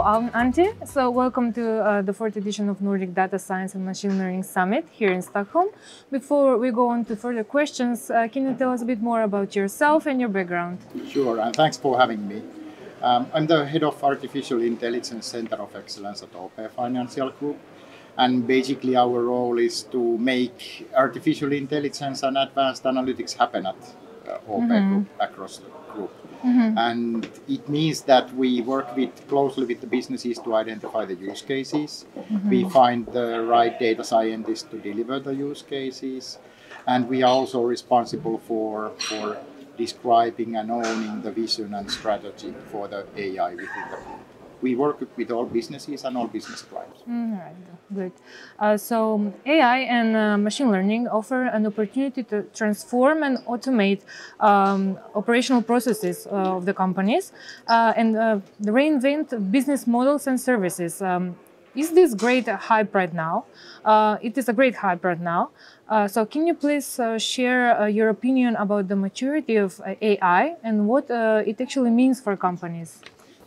I'm Antti. So welcome to the fourth edition of Nordic Data Science and Machine Learning Summit here in Stockholm. Before we go on to further questions, can you tell us a bit more about yourself and your background? Sure, and thanks for having me. I'm the head of Artificial Intelligence Center of Excellence at OP Financial Group. And basically our role is to make artificial intelligence and advanced analytics happen at OP Group, across the group. And it means that we work closely with the businesses to identify the use cases. We find the right data scientists to deliver the use cases. And we are also responsible for describing and owning the vision and strategy for the AI within the group. We work with all businesses and all business clients. Right, good. So AI and machine learning offer an opportunity to transform and automate operational processes of the companies and reinvent business models and services. Is this great hype right now? It is a great hype right now. So can you please share your opinion about the maturity of AI and what it actually means for companies?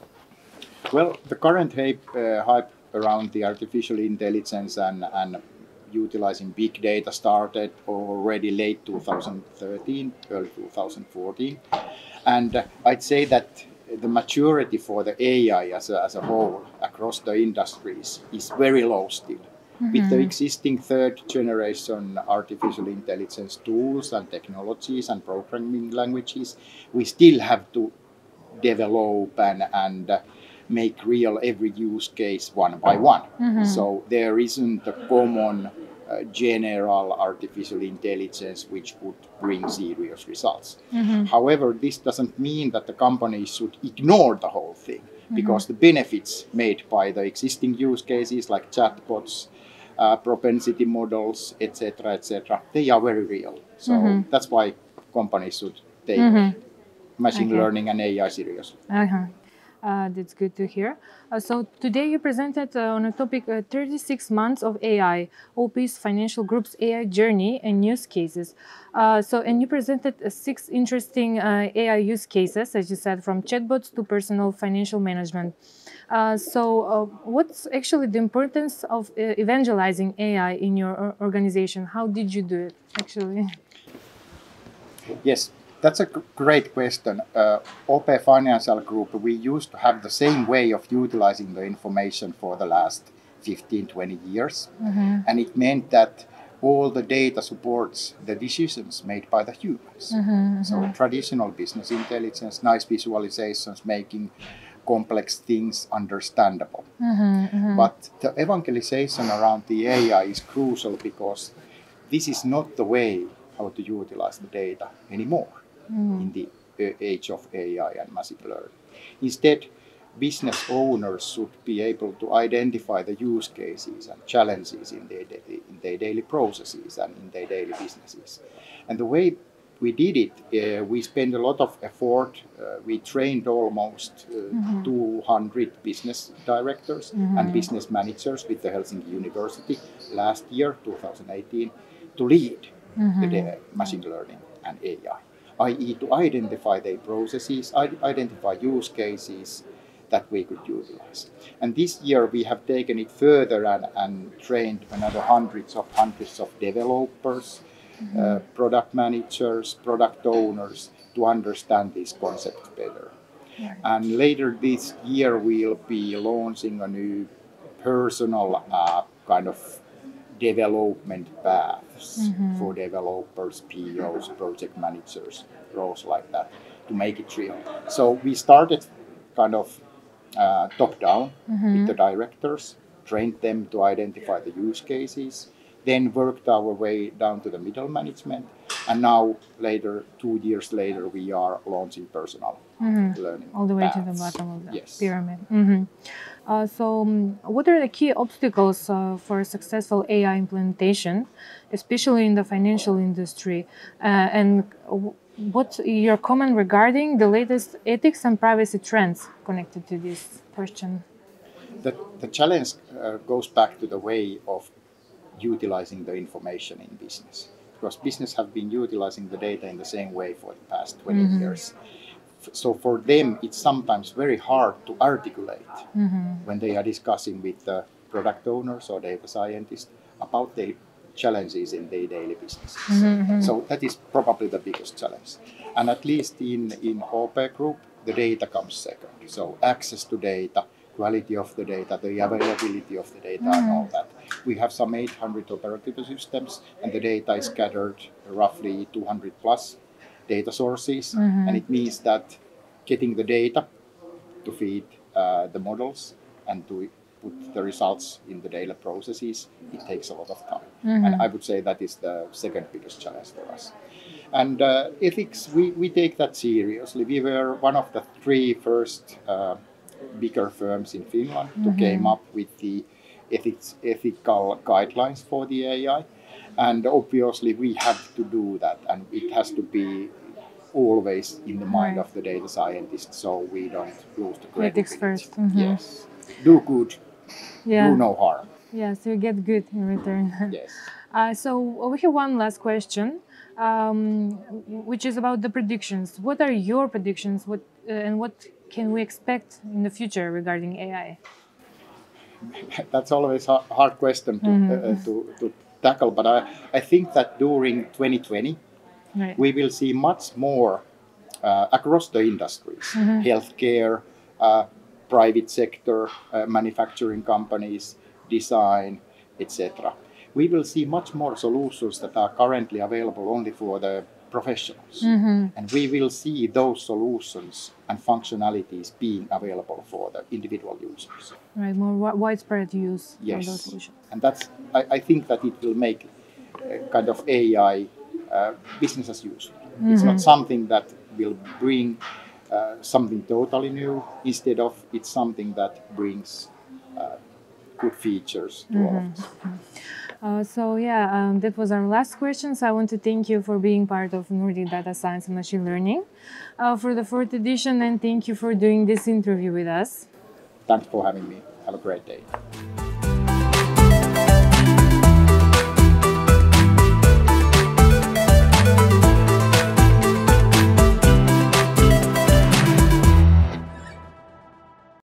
Well, the current hype around the artificial intelligence and utilizing big data started already late 2013, early 2014. And I'd say that the maturity for the AI as a whole across the industries is very low still. With the existing third generation artificial intelligence tools and technologies and programming languages, we still have to develop and make real every use case one by one. So there isn't a common general artificial intelligence which would bring serious results. However, this doesn't mean that the companies should ignore the whole thing, because the benefits made by the existing use cases like chatbots, propensity models, etc., they are very real. So that's why companies should take machine learning and AI seriously. That's good to hear. So today you presented on a topic 36 months of AI, OP's Financial Group's AI journey and use cases. And you presented 6 interesting AI use cases, as you said, from chatbots to personal financial management. What's actually the importance of evangelizing AI in your organization? How did you do it, actually? Yes. That's a great question. OP Financial Group, we used to have the same way of utilizing the information for the last 15, 20 years. And it meant that all the data supports the decisions made by the humans. So traditional business intelligence, nice visualizations, making complex things understandable. But the evangelization around the AI is crucial because this is not the way how to utilize the data anymore. In the age of AI and machine learning. Instead, business owners should be able to identify the use cases and challenges in their daily processes and in their daily businesses. And the way we did it, we spent a lot of effort. We trained almost 200 business directors and business managers with the Helsinki University last year, 2018, to lead the machine learning and AI. I.e. to identify their processes, identify use cases that we could utilize. And this year we have taken it further and trained another hundreds of developers, product managers, product owners to understand these concepts better. And later this year we'll be launching a new personal kind of development paths for developers, POs, project managers, roles like that, to make it real. So we started kind of top down with the directors, trained them to identify the use cases, then worked our way down to the middle management, and now later, 2 years later, we are launching personal learning all the way paths. to the bottom of the Yes. pyramid. What are the key obstacles for successful AI implementation, especially in the financial industry? And what's your comment regarding the latest ethics and privacy trends connected to this question? The challenge goes back to the way of utilizing the information in business. Because business have been utilizing the data in the same way for the past 20 years. So for them, it's sometimes very hard to articulate when they are discussing with the product owners or data scientists about their challenges in their daily businesses. So that is probably the biggest challenge. And at least in OP Group, the data comes second. So access to data, quality of the data, the availability of the data and all that. We have some 800 operative systems and the data is scattered roughly 200 plus data sources. And it means that getting the data to feed the models and to put the results in the daily processes, it takes a lot of time. And I would say that is the second biggest challenge for us. And ethics, we take that seriously. We were one of the 3 first bigger firms in Finland to came up with the ethical guidelines for the AI. And obviously we have to do that, and it has to be always in the mind of the data scientist, so we don't lose the credibility. Ethics first. Yes. Do good, do no harm. Yeah, so you get good in return. Yes. So we have one last question, which is about the predictions. What are your predictions? What can we expect in the future regarding AI? That's always a hard question to tackle, but I think that during 2020, we will see much more across the industries, healthcare, private sector, manufacturing companies, design, etc. We will see much more solutions that are currently available only for the professionals. And we will see those solutions and functionalities being available for the individual users. Right, more widespread use of those Yes. solutions. And that's, I think that it will make kind of AI business as usual. It's not something that will bring something totally new. Instead of, it's something that brings good features to all of us. That was our last question. So I want to thank you for being part of Nordic Data Science and Machine Learning for the 4th edition, and thank you for doing this interview with us. Thanks for having me. Have a great day.